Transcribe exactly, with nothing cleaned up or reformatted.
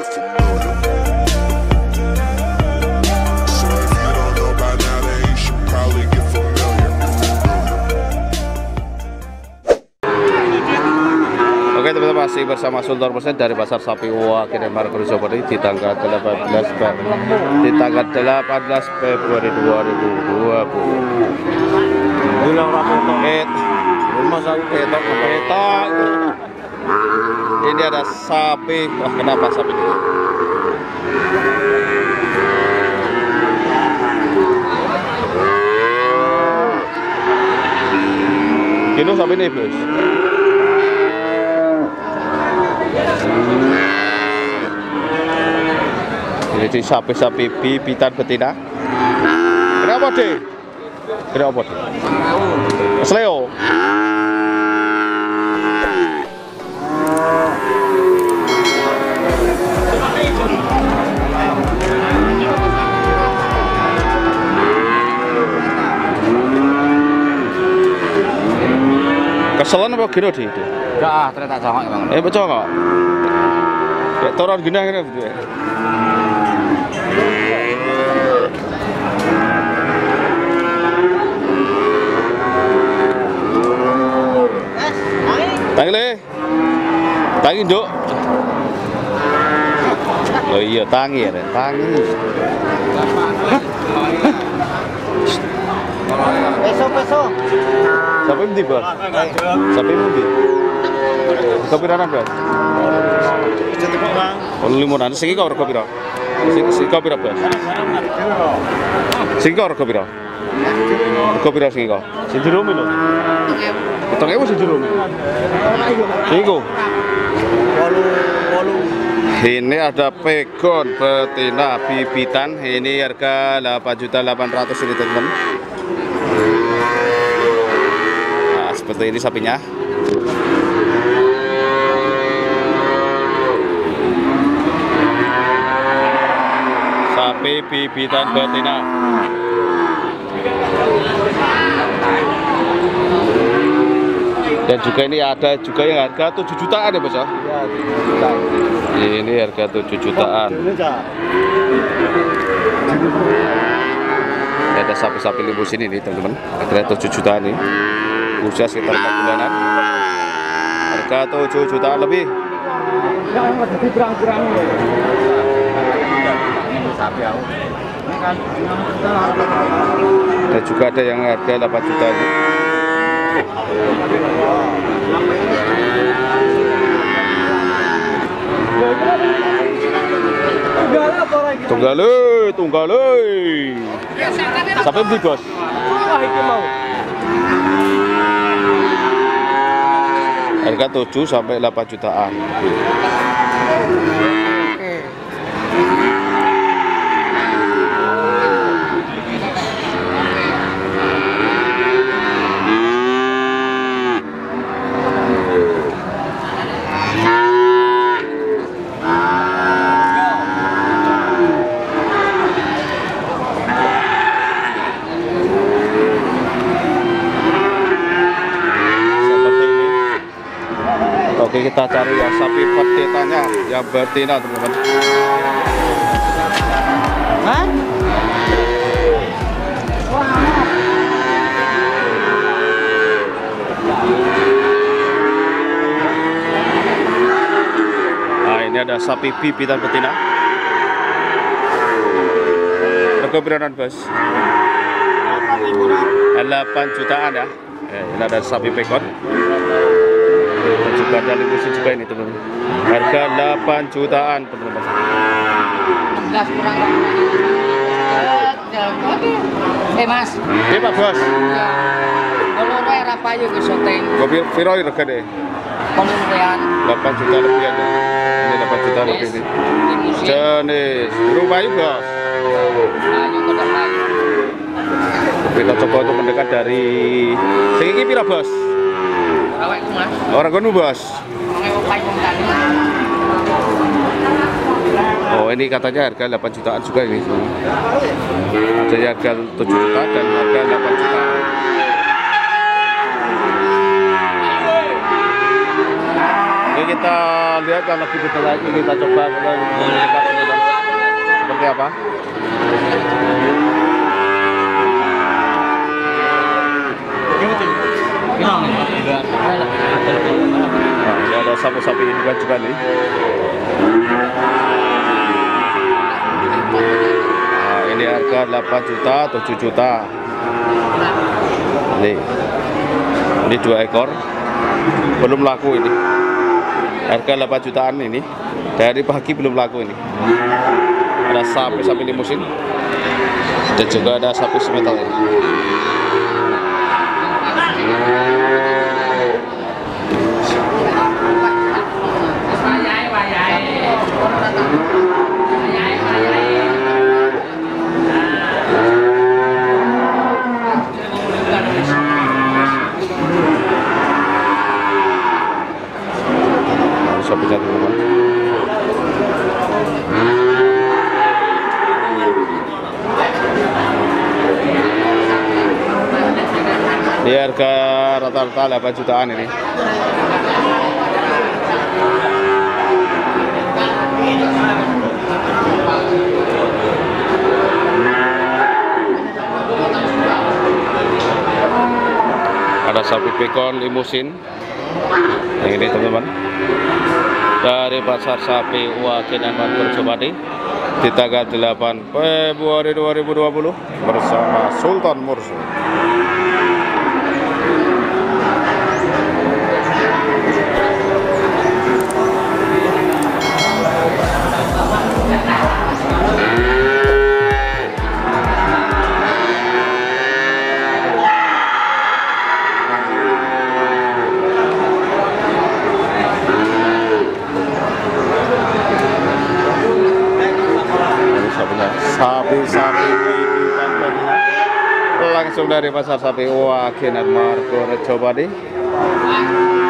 get familiar. So if you don't know by now, then you should probably get familiar. Oke teman-teman, masih bersama Sultan Persen dari Pasar Sapi Wakil dan Margoso di tanggal delapan belas di tanggal delapan belas Februari dua ribu dua puluh. Bilang rapetok. Et, Rumah saya petok, petok. Ini ada sapi. Wah, kenapa sapi ini? Kilo sapi ini, bos. Jadi sapi-sapi bibitan betina. Kenapa deh? Kenapa deh? Sleo. Keselan apa gini di itu? enggak ah, ternyata congok bang. Eh, betul nggak? Kayak toran gini gini gitu ya. Tangi le, tangi dok. Oh iya tangi ya, tangi. Peso peso. Siapa yang tiba? Siapa yang tiba? Kopi rana berapa? Oh lima nanti segi kau kopi rana. Segi kopi berapa? Segi kau kopi rana. Kopi rana segi kau. Segi romi lo. Kita nggak usah jeruk. Segi kau. Walu walu. Ini ada pegon betina bibitan. Ini harga delapan juta delapan ratus ini teman. Nah, seperti ini sapinya. Sapi bibitan betina. Dan juga ini ada juga yang harga tujuh jutaan ya bos ya? Ya, tujuh juta. Ini harga tujuh jutaan. Ini ada sapi-sapi limusin ini teman-teman. Harga tujuh jutaan nih. Usia sekitar empat bulanan. Harga tujuh jutaan lebih. Dan juga ada yang harga delapan juta ini. Tunggale, tunggale. Sampai beli bos. Harga tujuh sampai delapan jutaan. Oke, kita cari yang sapi petitanya, yang betina teman-teman. Hah? Nah, ini ada sapi bibitan betina. Harga berapa bos? delapan jutaan ya. Eh, ini ada sapi pekon. Dan juga ada limusin juga ini teman-teman. Harga delapan jutaan teman-teman. enam belas kurang. Eh mas. Iya pak bos. Kalau raya apa aja ke syuting? Kopi viral harga deh. Kalau rean. delapan juta lebih ada. Ini delapan juta lebih ini. Jenis berubah juga. Ayo ke depan. Kita coba untuk mendekat dari segi pira bos. Awak itu mas. Orang kono bos. Oh ini katanya harga delapan jutaan juga ini. Ada yang harga tujuh juta dan harga delapan juta. Ini kita lihat yang lebih detail lagi, kita coba kita lihat seperti apa. Nah, ini ada sapi-sapi indukan juga nih. Nah, ini harga delapan juta, tujuh juta. Nih, ini dua ekor, belum laku ini. Harga delapan jutaan ini, dari pagi belum laku ini. Ada sapi-sapi limusin, dan juga ada sapi semetal ini. Sapinya teman-teman. Di harga rata-rata delapan jutaan ini. Ada sapi pekon limusin yang ini teman-teman, dari pasar sapi Wakinan Margorjopati di tanggal delapan Februari dua ribu dua puluh bersama Sultan Mursu. Sapi-sapi langsung dari pasar sapi Wakinan Margorjopati.